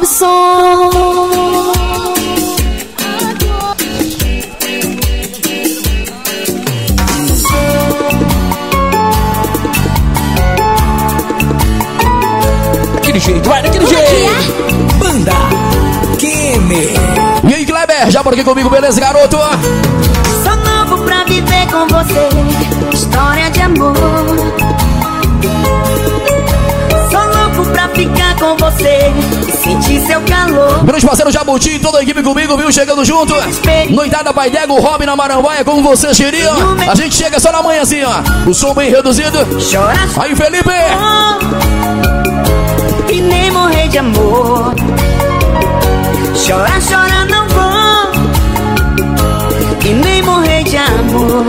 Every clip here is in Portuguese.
Robson. Daquele jeito, vai daquele jeito. Banda Kene. E aí, Kleber, já por aqui comigo, beleza, garoto? Sou novo pra viver com você, história de amor. Sou louco pra ficar com você e sentir seu calor. Grande parceiro Jabuti, toda a equipe comigo, viu? Chegando junto. Noitada Pai Dego, Robin na Marambaia, como vocês queriam. A gente chega só na manhã assim, ó. O som bem reduzido. Chora, aí, Felipe. E nem morrer de amor. Chora, chora, não vou. E nem morrer de amor.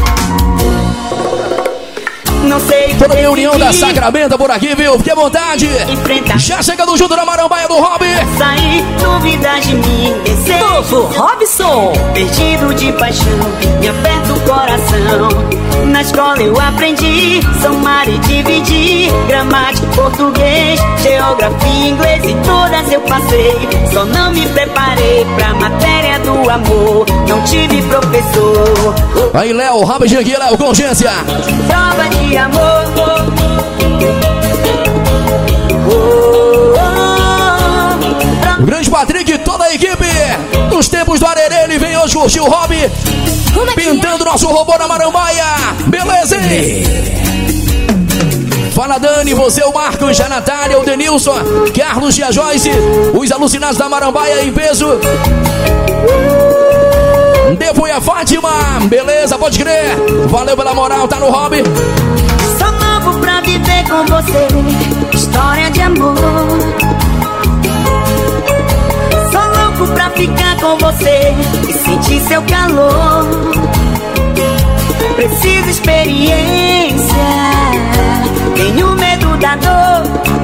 Não sei. Toda a reunião da Sacramento por aqui, viu? Fique à vontade. Já chegando junto na Marambaia do Robin. Sair, dúvidas de mim. Novo Robson. Perdido de paixão, me aperta o coração. Na escola eu aprendi somar e dividir, gramática, português, geografia, inglês e todas eu passei. Só não me preparei pra matéria do amor, não tive professor. Aí, Léo, rapidinho aqui, Léo, consciência. Prova de amor. Grande Patrick e toda a equipe. Nos tempos do Arerê, ele vem hoje curtir o hobby. Pintando nosso robô na Marambaia. Beleza, hein? Fala, Dani, você, o Marcos, a Natália, o Denilson, Carlos e a Joyce. Os alucinados da Marambaia em peso. Devo e a Fátima. Beleza, pode crer. Valeu pela moral, tá no hobby. Sou novo pra viver com você, história de amor. Sou louco pra ficar com você e sentir seu calor. Preciso experiência, tenho medo da dor.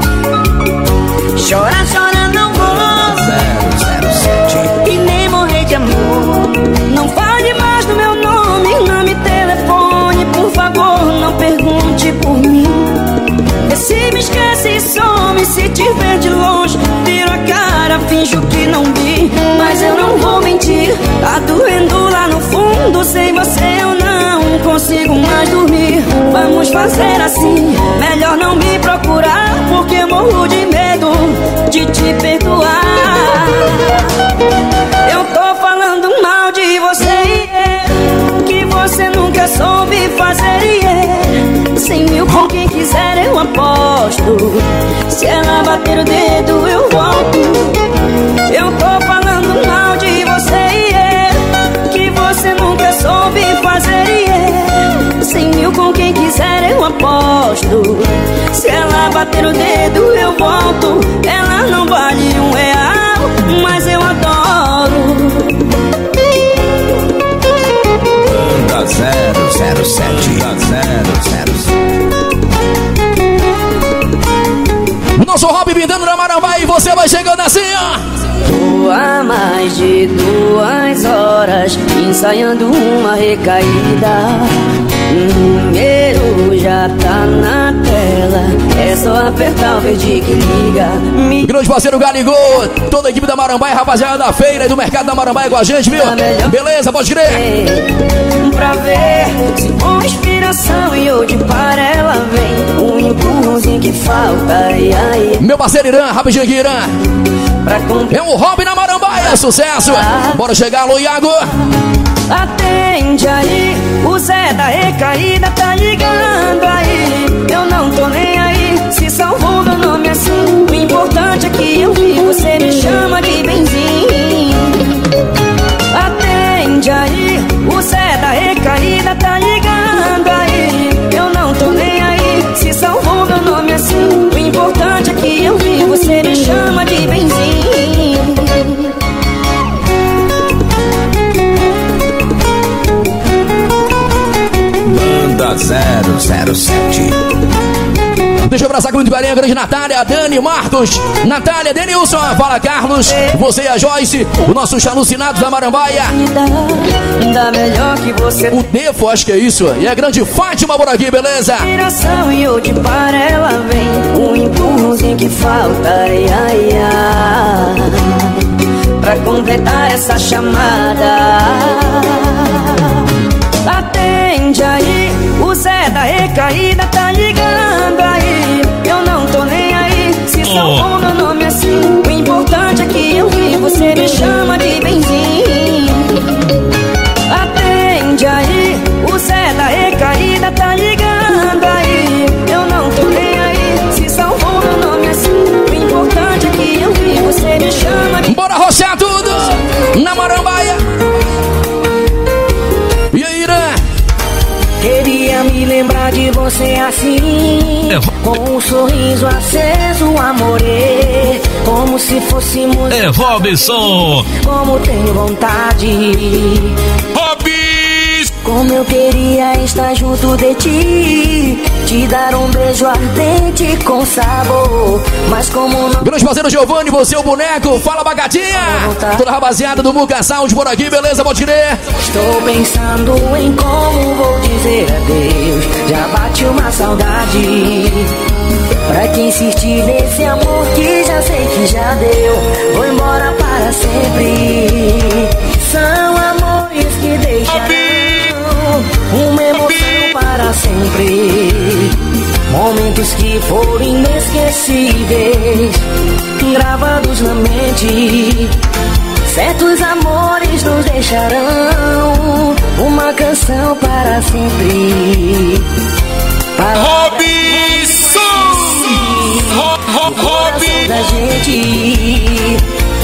Chora, chora, não vou 007 e nem morrer de amor. Não fale mais do meu nome, não me telefone, por favor, não pergunte por mim. Vê se me esquece e some, se te ver de longe, viro a cara, finjo que não vi. Mas eu não vou mentir, tá doendo lá no fundo, sem você eu não consigo mais dormir. Vamos fazer assim, melhor não me procurar, porque morro de medo de te perdoar. Eu tô falando mal de você, que você nunca soube fazer, 100 mil com quem quiser eu aposto. Se ela bater o dedo eu volto. Eu tô falando mal de você, que você nunca soube fazer, 100 mil com quem quiser eu aposto. Se ela bater o dedo eu volto. Ela não vale R$1, mas eu adoro. Banda 007. Nosso hobby pintando na Marambaia e você vai chegando assim, ó. Tô há mais de 2 horas ensaiando uma recaída. O número já tá na tela, é só apertar o verde que liga. Grande parceiro Galigol, toda a equipe da Marambaia, rapaziada da feira e do mercado da Marambaia com a gente, viu? Beleza, pode crer. Pra ver se com inspiração e hoje para ela vem um empurrãozinho que falta. Meu parceiro Irã, rapidinho aqui, Irã. É o hobby na Marambaia, sucesso. Bora chegar, alô, Iago. Atende aí, o Zé da recaída tá ligando aí. Eu não tô nem aí, se salvou meu nome assim. O importante é que eu vi, você me chama de benzinho. Atende aí, o Zé da recaída tá ligando aí. Eu não tô nem aí, se salvou meu nome assim. O importante é que eu vi, você me chama de benzinho. Banda 007. Deixa eu abraçar com muito carinho a grande Natália, Dani, Marcos, Natália, Denilson, fala Carlos, você e a Joyce, os nossos alucinados da Marambaia. Dá melhor que você. O Defo, acho que é isso. E a grande Fátima por aqui, beleza? E hoje para ela vem um empurrãozinho que falta. Ai, ai, ai. pra completar essa chamada. Atende aí, o Zé da recaída tá ligando aí. Eu não tô nem aí, se salvou meu nome assim. O importante é que eu vi, você me chama de benzinho. Atende aí, o Zé da recaída tá ligando aí. Eu não tô nem aí, se salvou meu nome assim. O importante é que eu vi, você me chama de... Bora roçar tudo na Marambaia. E aí, Irã? Queria me lembrar de você assim, com um sorriso aceso, amore, como se fôssemos... Robson! Como tenho vontade, como eu queria estar junto de ti, te dar um beijo ardente com sabor, mas como não... Grande parceiro Giovanni, você é o boneco, fala Bagatinha! Toda a rapaziada do Muca Sound por aqui, beleza, pode crer? Estou pensando em como vou dizer adeus, já bate uma saudade. Pra que insistir nesse amor que já sei que já deu, vou embora para sempre. São amores que deixarão uma emoção para sempre, momentos que foram inesquecíveis, gravados na mente. Certos amores nos deixarão uma canção para sempre. Robson! Robson da gente.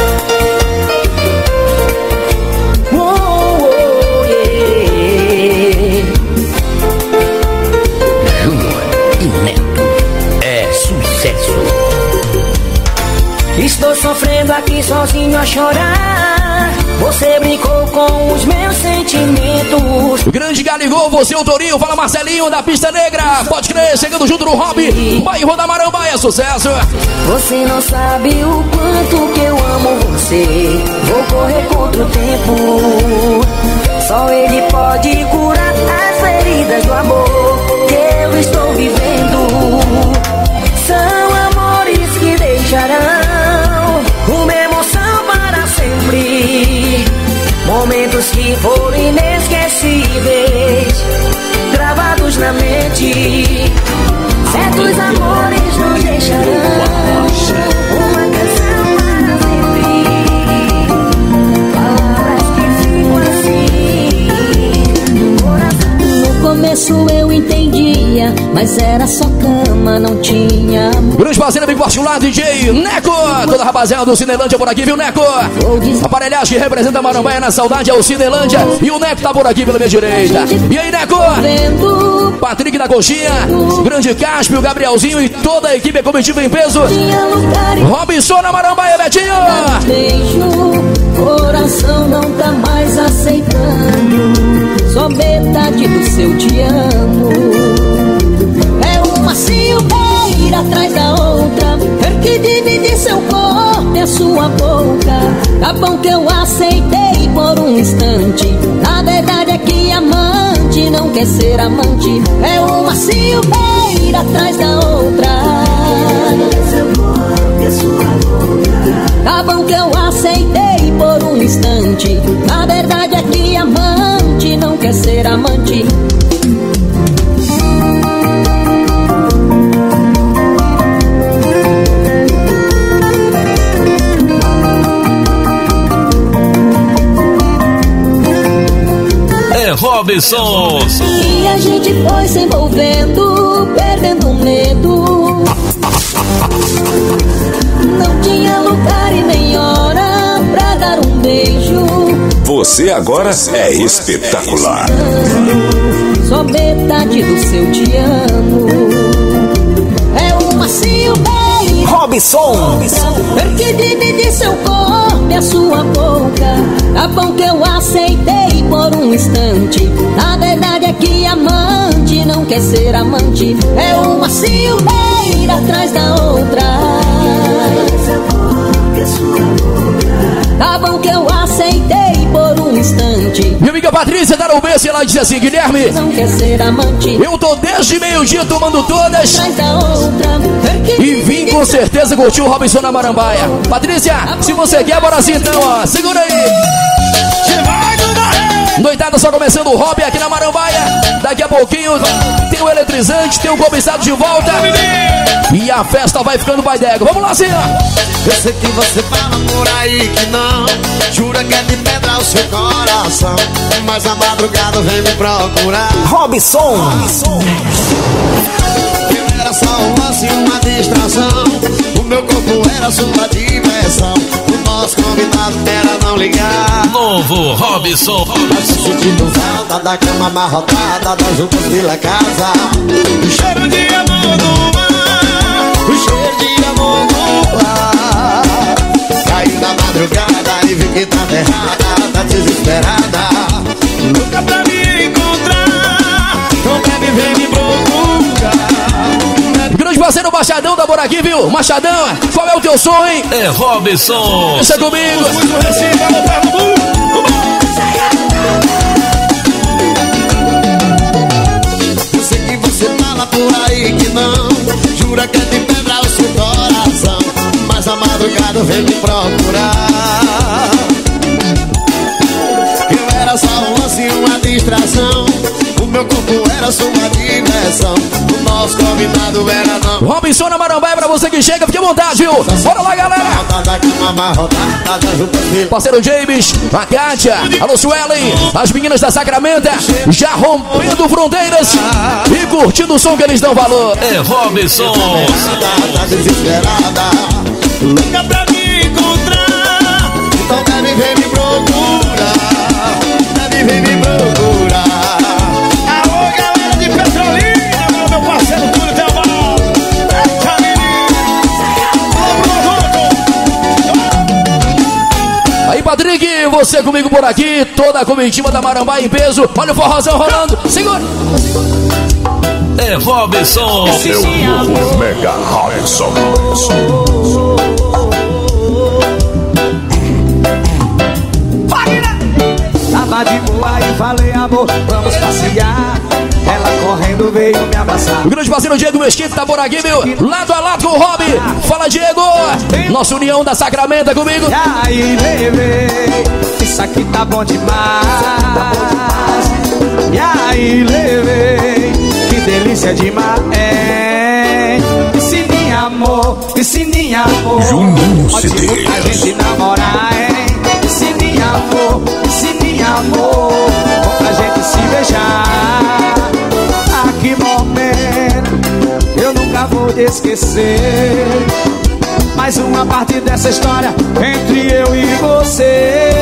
Estou sofrendo aqui sozinho a chorar. Você brincou com os meus sentimentos. O grande Galigol, você o Torinho, fala Marcelinho da Pista Negra. Pode crer, chegando junto no Hobby, bairro da Marambaia, sucesso. Você não sabe o quanto que eu amo você. Vou correr contra o tempo. Só ele pode curar as feridas do amor que eu estou vivendo. São amores que deixarão uma emoção para sempre, momentos que foram inesquecíveis, gravados na mente. Certos amores nos deixarão uma canção para sempre, palavras que ficam assim no coração. No começo eu entendia, mas era só cama, não tinha amor. Grande parceiro, bem particular, DJ Neco. Toda a rapaziada do Cinelândia por aqui, viu, Neco? Aparelhagem que representa a Marambaia na saudade é o Cinelândia. E o Neco tá por aqui pela minha direita. E aí, Neco? Patrick da Coxinha, Grande Cáspio, Gabrielzinho e toda a equipe comitiva em peso. Robson na Marambaia, Betinho. Beijo, coração não tá mais aceitando só metade do seu te amo. É uma silveira atrás da outra, ver que divide seu corpo e a sua boca. Tá bom que eu aceitei por um instante, na verdade é que amante não quer ser amante. É uma silveira atrás da outra. Tá bom que eu aceitei por um instante, na verdade é que amante não quer ser amante. Robson! E a gente foi se envolvendo, perdendo medo. Não tinha lugar e nem hora pra dar um beijo. Você agora é espetacular. Só metade do seu te amo. É uma silveira Robson! que divide seu corpo e a sua boca. Tá bom que eu aceitei por um instante, na verdade é que amante não quer ser amante. É uma silveira atrás da outra. Tá bom que eu aceitei por um instante. Meu amigo Patrícia tá no berço e ela diz assim: Guilherme, Não quer ser amante. eu tô desde meio-dia tomando todas Traz a outra. e vim com certeza curtir o Robinson na Marambaia. Patrícia, se você quer, bora assim então, ó. Segura aí. Noitada só começando o hobby aqui na Marambaia. Daqui a pouquinho tem o eletrizante, tem o cobiçado de volta. E a festa vai ficando baidego. Vamos lá, senhor. Eu sei que você fala por aí que não, jura que é de pedra o seu coração, mas a madrugada vem me procurar. Robinson. Eu era só um lance, uma distração, o meu corpo era sua diversão, o nosso combinado era não ligar. Novo Robinson. Sentindo falta da cama amarrotada, das roupas pela casa, o cheiro de amor do mar, o cheiro de amor do ar. Caiu na madrugada e vi que tava errada, tá desesperada, louca pra me encontrar, não deve ver me procurar. Grande parceiro Machadão da por aqui, viu? Machadão, qual é o teu som, hein? É Robinson. Deixa comigo. Eu sei que você fala por aí que não, jura que é de pedra o seu coração, mas a madrugada vem me procurar. Eu era só um lance, uma distração, o meu corpo era sua diversão, o nosso combinado era não. Robinson na Marambaia pra você que chega, fique à vontade, viu? Bora lá, galera. Parceiro James, a Kátia, alô Suelen, as meninas da Sacramento, já rompendo fronteiras e curtindo o som que eles dão valor. É Robinson. Tá desesperada, louca pra me encontrar, então deve vir me procurar, deve vir me procurar. Alô, galera de Petrolina, meu parceiro Túlio Teobaldo, eita menino, Aí, Patrick, você comigo por aqui, toda a comitiva da Marambaia em peso. Olha o forrozão rolando, segura. É Robinson. Seu novo Mega Robinson. Tava de boa e falei, amor, vamos passear. Ela correndo veio me abraçar. O grande parceiro Diego Mesquita tá por aqui, viu? Lado a lado com o Rob. Fala, Diego. Nossa união da Sacramento comigo. E aí, levei, isso aqui tá bom demais. E aí, levei, que delícia demais. Ensine amor, ensine amor. Juninho Ótimo Cedeiros. pra gente namorar, hein? Ensine amor, bom pra gente se beijar. Ah, que momento, eu nunca vou te esquecer. Mais uma parte dessa história entre eu e você.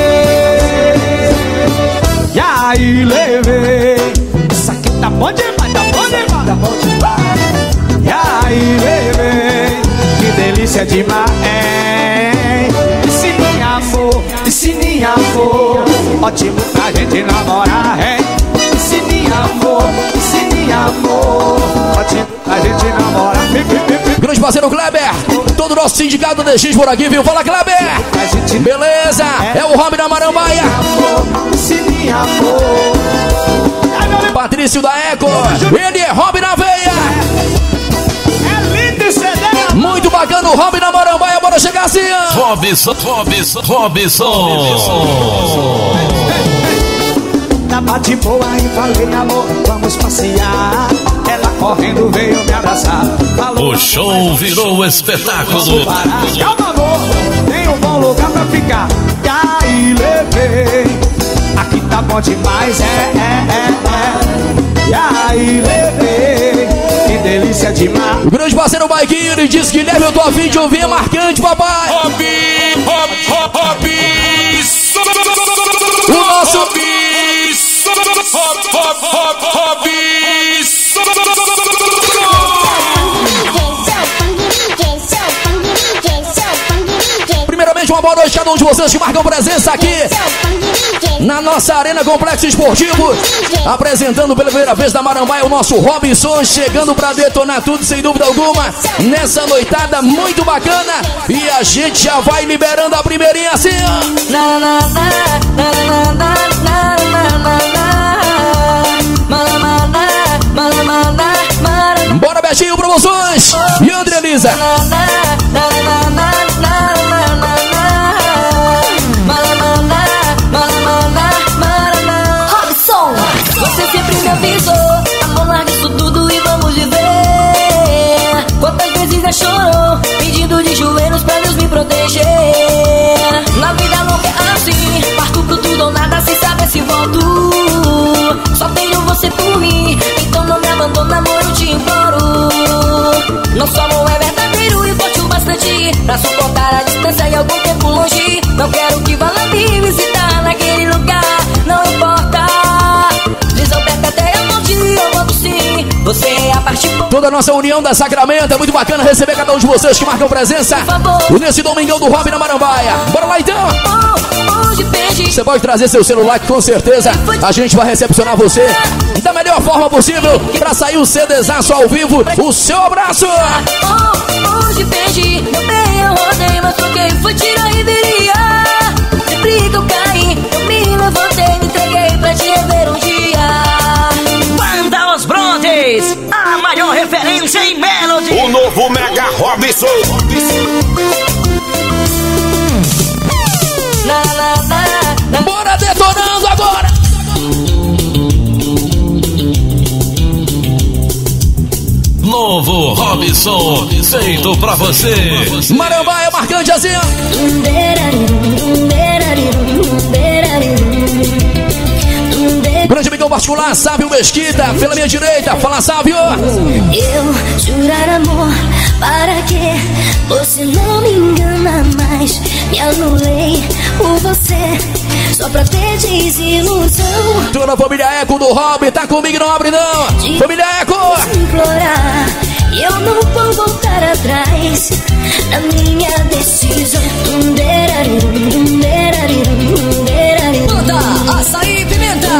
E aí, levei, isso aqui tá bom demais, tá bom demais, tá bom demais. E aí, levei, que delícia demais. Ensine amor, ótimo pra gente namorar, hein? Ensine amor, ótimo pra gente namorar. Grande parceiro Kleber, todo o nosso sindicato DX por aqui, viu? Fala, Kleber. Beleza, é o Rob da Marambaia. Ensine amor. Patrício da Eco, ele é Rob na veia. É lindo esse CD. Muito bacana o Rob na Marambaia, bora chegar assim, ó. Robinson. Tava de boa e falei, amor, vamos passear. Ela correndo veio me abraçar. Falou, O show virou espetáculo. calma, amor, tem um bom lugar pra ficar. E aí, levei, aqui tá bom demais, E aí, levei, que delícia demais. O grande parceiro Maiquinho, ele disse: Guilherme, eu tô a fim de ouvir, é marcante, papai. O nosso primeiramente, uma boa noite a cada um de vocês que marcam presença aqui na nossa Arena Complexo Esportivo, apresentando pela primeira vez da Marambaia o nosso Robinson, chegando pra detonar tudo sem dúvida alguma, nessa noitada muito bacana. E a gente já vai liberando a primeirinha assim, ó. Bora, Betinho, promoções! E André Elisa. Robson, você sempre me avisou. Amor, larga isso tudo e vamos viver. Quantas vezes já chorou, pedindo de joelhos pra Deus me proteger. Na vida não é assim, parto pro tudo ou nada sem saber se volto. Só tenho você por mim, então não me abandona, amor, eu te imploro. Nosso amor é verdadeiro e forte o bastante pra suportar a distância e algum tempo longe. Não quero que vá lá me visitar naquele lugar, não importa. Desalberta até a morte, eu volto sim. Você é a parte boa. Toda a nossa união da Sacramento, é muito bacana receber cada um de vocês que marcam presença nesse domingão do Robin na Marambaia. Bora lá então! Você pode trazer seu celular que com certeza a gente vai recepcionar você da melhor forma possível pra sair o CDzaço ao vivo. O seu abraço! Hoje perdi, meu bem, eu rodei, mas troquei, foi tiro e viria. Sempre que eu caí, eu me levantei, me entreguei pra te rever um dia. Banda Os Brontes, a maior referência em Melody. O novo Mega Robson. Bora detonando agora! Novo Robson, feito pra você. Marambaia marcante assim, ó. Grande amigão particular, Sávio Mesquita, pela minha direita, fala Sávio. Eu jurar amor, para que você não me engana mais. Me anulei por você, só pra ter desilusão. Toda a família Eco do Robin, tá comigo e não abre não. Família Eco! Implorar, eu não vou voltar atrás na minha decisão. Manda açaí e pimenta.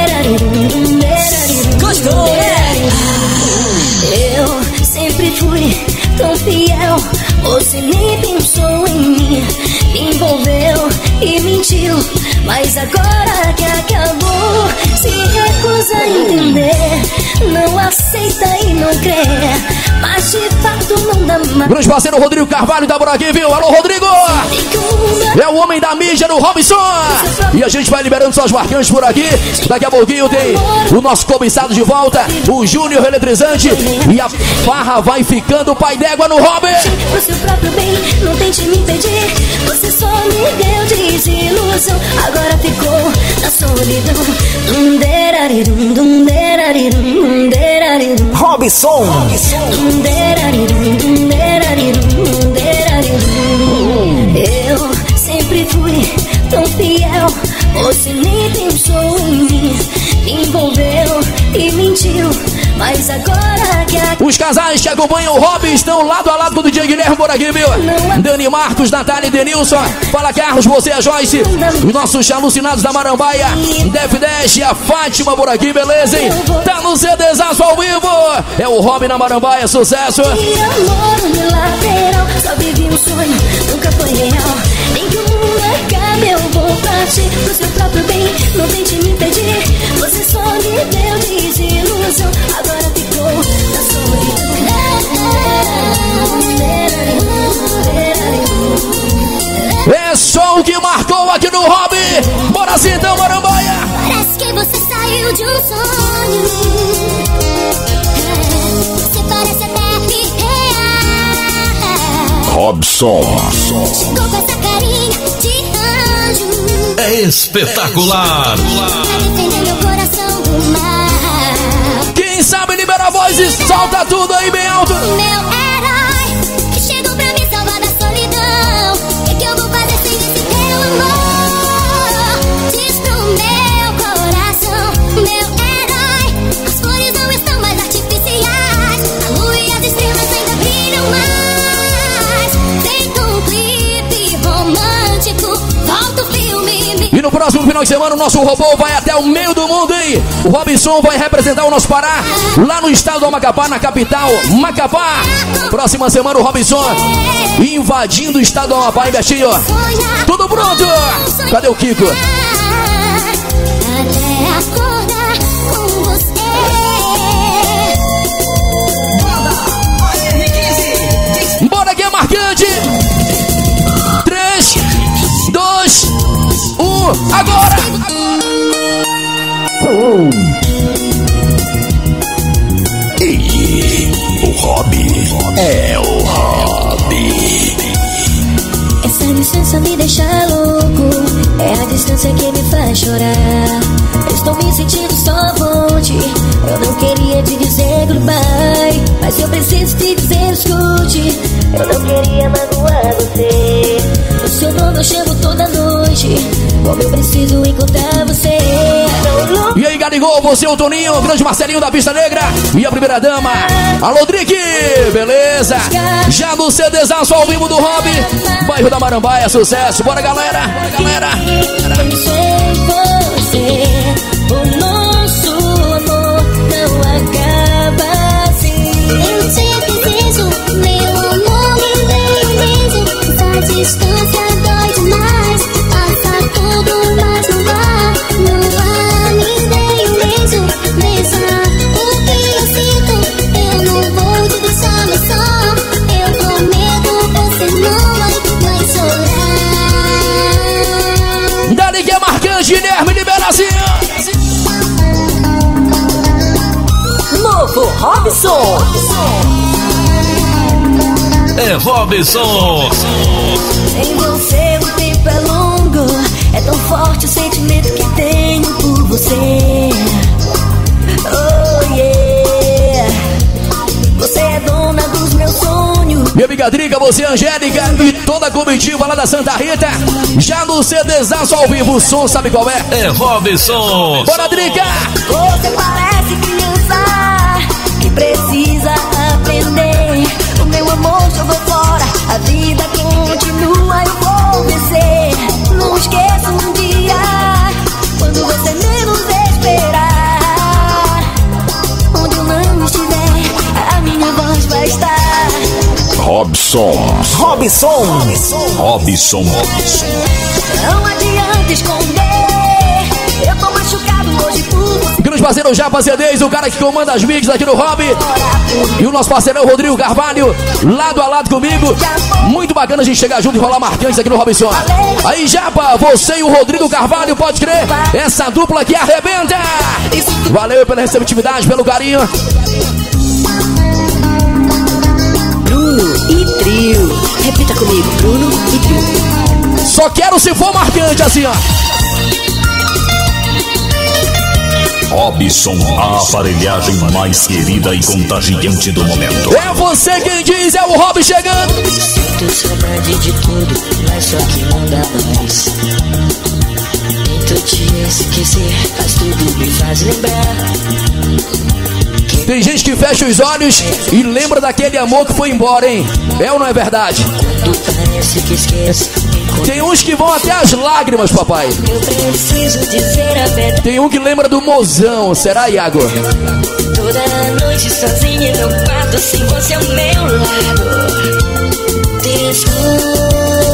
Gostou, né? Eu sempre fui tão fiel, você nem pensou em mim, me envolveu e mentiu, mas agora que acabou, se recusa a entender, não aceita e não crê, mas de fato não dá mais. Grande parceiro Rodrigo Carvalho tá por aqui, viu? Alô, Rodrigo! É o homem da mídia do Robson. E a gente vai liberando suas marcantes por aqui. Daqui a pouquinho tem o nosso cobiçado de volta, o Júnior Eletrizante. E a farra vai ficando pai d'égua no Robin. Pro seu próprio bem, não tente me impedir. Você só me deu desilusão, agora ficou na solidão. Robson. Eu sempre fui tão fiel, você nem pensou em mim, me envolveu e mentiu, mas agora que Os casais que acompanham o Robin estão lado a lado com o DJ Guilherme por aqui, viu? Dani Marcos, Natália e Denilson. Fala Carlos, você é Joyce. Os nossos alucinados da Marambaia, Def Dash e a Fátima por aqui, beleza, hein? Tá no CDzaço ao vivo. É o Robin na Marambaia, sucesso. que amor unilateral, só vivi um sonho, nunca foi real. Nem que o mundo acabe, eu vou partir pro seu próprio bem, não tente me impedir. Você só me deu desilusão, agora ficou na solidão. É só o que marcou aqui no Robin. Bora assim então, Marambaia. Parece que você saiu de um sonho. Você parece até irreal. Robson. Chegou com essa carinha de anjo. É espetacular. Pra defender meu coração do mar. Quem sabe libera a voz e solta tudo aí bem alto. Meu herói, que chegou pra me salvar da solidão. O que eu vou fazer sem esse teu amor? Diz pro meu coração, meu herói. As flores não estão mais artificiais, a lua e as estrelas ainda brilham mais. Feito um clipe romântico, volta o filme. E no próximo final de semana o nosso robô vai até o meio do mundo, hein? O Robson vai representar o nosso Pará lá no estado do Amacapá, na capital, Macapá. Próxima semana o Robson invadindo o estado do Amapá, hein, Betinho? Tudo pronto? Cadê o Kiko? Até quer acordar com você. Bora que é marcante. 3, 2, 1, agora! E o hobby é o hobby. Essa distância me deixa louco, é a distância que me faz chorar. Eu estou me sentindo só fonte, eu não queria te dizer goodbye, mas eu preciso te dizer escute. Eu não queria magoar você, o seu nome eu chamo toda noite, como eu preciso encontrar você. E aí, Garigol, você, o Toninho, o grande Marcelinho da Pista Negra e a primeira dama, alô, Drick, beleza? Já no CDzaço ao vivo do Hobby, bairro da Marambaia, sucesso, bora galera, bora galera. Pensei em você, o nosso amor não acaba assim. Eu te preciso, meu amor me veio mesmo. Essa distância dói demais, passa tudo, mas não dá. Não há, me veio mesmo. Deixa o que eu sinto, eu não vou te deixar mais só. Eu prometo, você não vai chorar. Dali que é marcante, Guilherme Liberazinho. Novo Robson. É Robson. Sem você o tempo é longo, é tão forte o sentimento que tenho por você. Oh yeah, você é dona dos meus sonhos. Minha amiga Drica, você, Angélica e toda a comitiva lá da Santa Rita, já no CDzaço ao vivo, o som sabe qual é? É Robson. Bora, Drica! Você parece criança que precisa aprender. O meu amor jogou fora, a vida continua, eu vou vencer. Não esqueça um dia, quando você menos esperar. Onde eu não estiver, a minha voz vai estar. Robson. Robson. Não adianta esconder, eu tô machucado hoje por você. Grande parceiro Japa CDs, o cara que comanda as mídias aqui no Hobby. E o nosso parceirão Rodrigo Carvalho, lado a lado comigo. Muito bacana a gente chegar junto e rolar marcantes aqui no Robson. Aí, Japa, você e o Rodrigo Carvalho, pode crer, essa dupla que arrebenta. Valeu pela receptividade, pelo carinho. Bruno e Trio, repita comigo, Bruno e Trio. Só quero se for marcante assim, ó. Robson, a aparelhagem mais querida e contagiante do momento. É você quem diz, é o Hobby chegando. Sinto saudade de tudo, mas só que não dá mais. Tento te esquecer, mas tudo me faz lembrar. Tem gente que fecha os olhos e lembra daquele amor que foi embora, hein? É ou não é verdade? Quando parece que esqueço, Tem uns que vão até as lágrimas, papai. eu preciso dizer a verdade. Tem um que lembra do mozão, será, Iago? Toda noite sozinha no quarto, sem você ao meu lado. Desculpe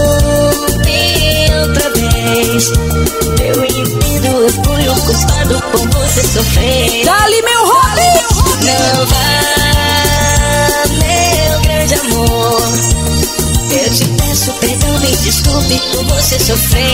outra vez, eu entendo, eu fui o culpado por você sofrer. Dali, meu Hobby! Não vá, meu grande amor, eu te peço perdão, me desculpe por você sofrer.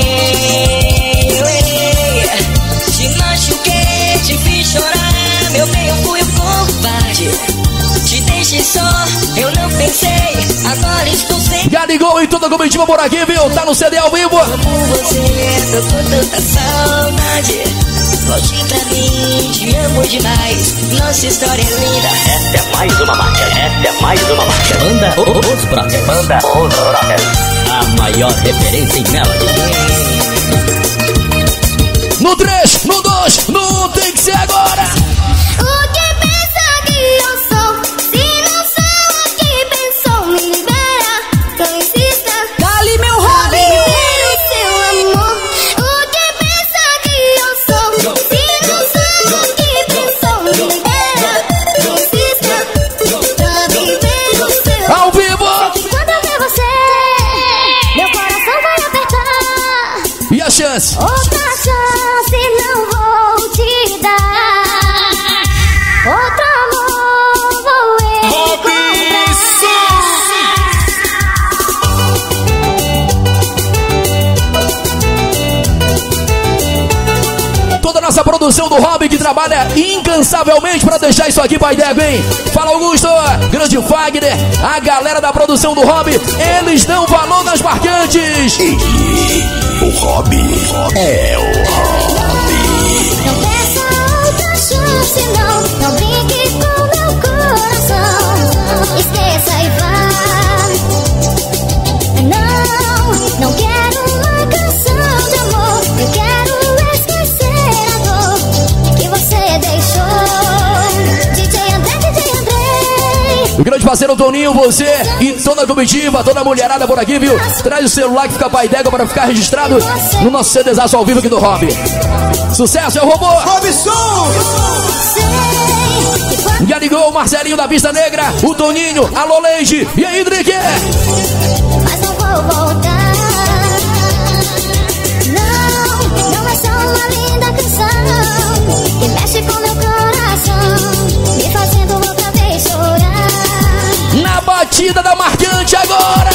Te machuquei, te fiz chorar, meu bem, eu fui o covarde. Te deixei só, eu não pensei, agora estou sem. Garigol e toda a comitiva por aqui, viu? Tá no CD ao vivo. Amo você, tô com tanta saudade. Volte pra mim, te amo demais. Nossa história é linda. Esta é mais uma marca. Banda Os Brothers. A maior referência em melody. No 3, no 2, no 1, tem que ser agora. O que pensa que eu sou? Se não sou o que pensou, me libera, não insista. Dali, meu Hobby! Libera o seu amor. O que pensa que eu sou? Se não sou o que pensou, me libera, não insista. Pra viver o seu Ao vivo. que quando eu ver você, meu coração vai apertar. E a chance? Outra chance não vou produção do Hobby, que trabalha incansavelmente pra deixar isso aqui pra ideia, hein? Fala, Augusto, grande Fagner, a galera da produção do Hobby, eles dão valor nas marcantes. O Hobby é o Hobby. Não peça outra chance, não brinque com meu coração. Esqueça e vá. Não quero uma canção de amor. Eu quero esquecer a dor que você deixou. DJ André. O grande parceiro Toninho, você e toda a comitiva, toda a mulherada por aqui, viu? Traz o celular que fica pra ideia para ficar registrado no nosso CDzaço ao vivo aqui do Hobby. Sucesso, é o robô! Robson! Já ligou o Marcelinho da Vista Negra, o Toninho, a Loleide e aí, Drique? Mas não vou voltar. Não é só uma linda canção que mexe com meu coração, me fazendo outra vez chorar. Na batida da marcante agora!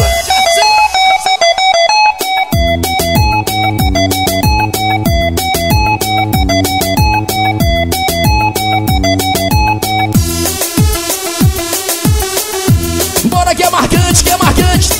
Bora que é marcante, que é marcante!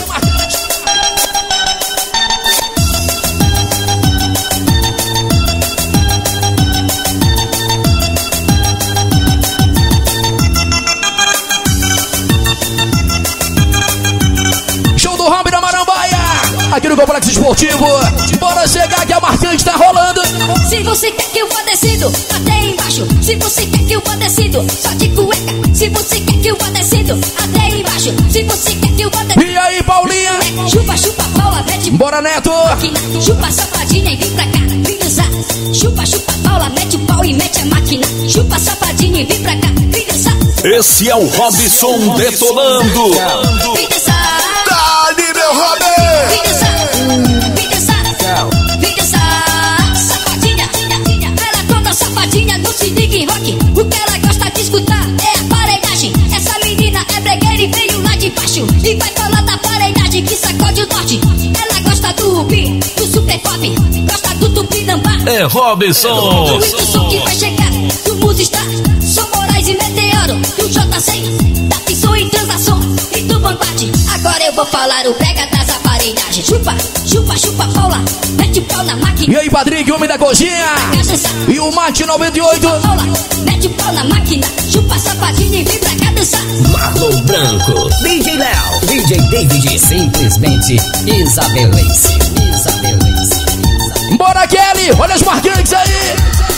Aqui no Complexo Esportivo, bora chegar que a marcante tá rolando. Se você quer que eu vá descido, até embaixo. Se você quer que eu vá descido, só de cueca. Se você quer que eu vá descido, até embaixo. Se você quer que eu vá descido. E aí, Paulinha? Chupa, chupa, Paula, mete. Bora, Neto. Máquina. Chupa, safadinha e vem pra cá, vem dançar. Chupa, chupa, Paula, mete o pau e mete a máquina. Chupa, safadinha e vem pra cá, vem dançar. Esse é o Robson detonando. Vem dançar. Dali, meu Robin! Vem dançar. Vem dançar. Vem dançar. Safadinha. Ela toda safadinha, não se liga em rock. O que ela gosta de escutar é a paredagem. Essa menina é bregueira e veio lá de baixo. E vai falar da paredagem que sacode o norte. Ela gosta do rubi, do super pop. Gosta do tupinambá. É Robson. Do som que vai chegar. Do Musistar, Som Moraes e Meteoro. Do J100, da Pisson e Transação. E do Bombate. Agora eu vou falar o brega das aparelhagens. Chupa, chupa, chupa, Paula. Mete o pau na máquina. E aí, Patrick, homem da coxinha. E o Mate 98. Paula, mete o pau na máquina. Chupa, safadinha e vem pra cá dançar. Marlon Branco, DJ Léo, DJ David, simplesmente isabelense. Bora, Kelly, olha as marcantes aí.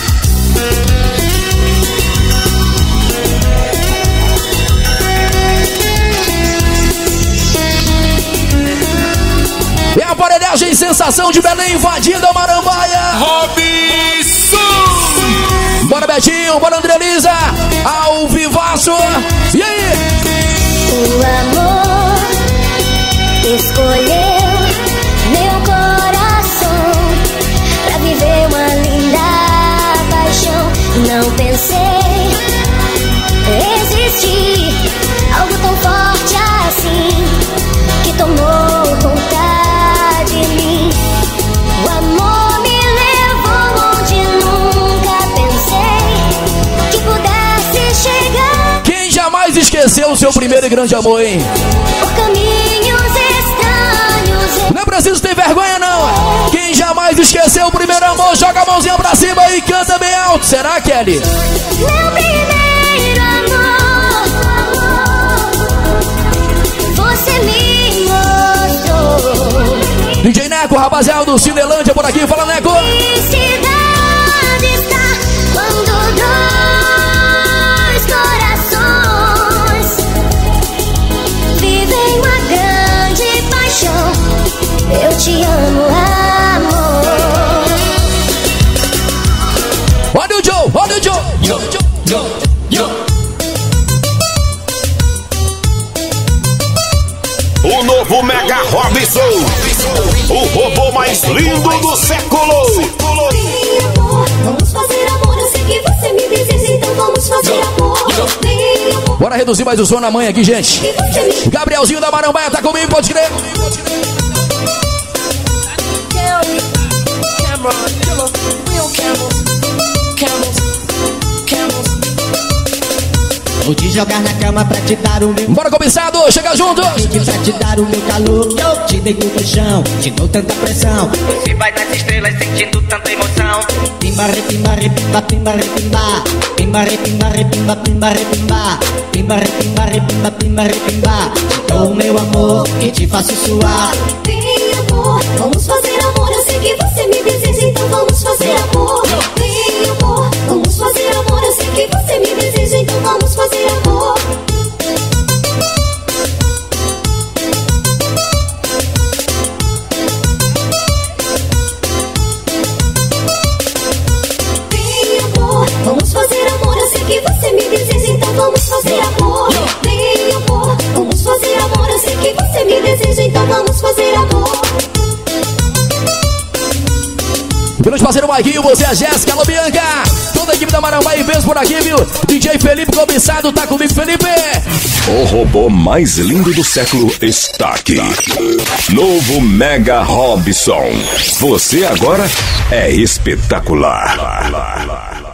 É a aparelhagem sensação de Belém invadindo a Marambaia. Robson. Bora, Betinho, bora, André Lisa. Ao vivaço. E aí? O amor escolheu meu coração pra viver uma linda paixão. Não pensei existir algo tão forte assim que tomou conta de mim. O amor me levou onde nunca pensei que pudesse chegar. Quem jamais esqueceu o seu primeiro e grande amor, hein? Por caminhos estranhos. Não é preciso ter vergonha, não. Quem jamais esqueceu o primeiro amor, joga a mãozinha pra cima e canta bem alto. Será, Kelly? Meu primeiro amor, você me mostrou. DJ Neco, rapaziada do Cinelândia por aqui. Fala, Neco. Felicidade está quando dois corações vivem uma grande paixão. Eu te amo, amor. Olha o Joe, olha o Joe. O novo Mega Robson. O robô mais lindo do século. Vamos fazer amor, eu sei que você me deseja, então vamos fazer amor. Bora reduzir mais o som na manhã aqui, gente. Gabrielzinho da Marambaia tá comigo, pode crer. Vou te jogar na cama pra te dar o meu. Bora, cobiçado, chega junto. Pra te dar o meu calor, que eu te deito no chão, te dou tanta pressão. Você vai nas estrelas sentindo tanta emoção. Pimba, repimba, repimba, pimba, repimba. Pimba, repimba, repimba, pimba, repimba. Pimba, repimba, repimba, pimba, repimba. Te dou o meu amor e te faço suar. Vem amor, vamos fazer amor. Eu sei que você me deseja, então vamos fazer amor. Vem amor, vamos fazer amor. Eu sei que você me deseja, então vamos fazer amor. Vem amor, vamos fazer amor. Eu sei que você me deseja, então vamos fazer amor. Vem amor, vamos fazer amor. Eu sei que você me deseja, então vamos fazer amor. Grande parceiro Maiguinho, você, a Jéssica, alô Bianca. Toda a equipe da Marambá e vez por aqui, viu? DJ Felipe Cobiçado, tá comigo, Felipe. O robô mais lindo do século está aqui. Novo Mega Robson. Você agora é espetacular.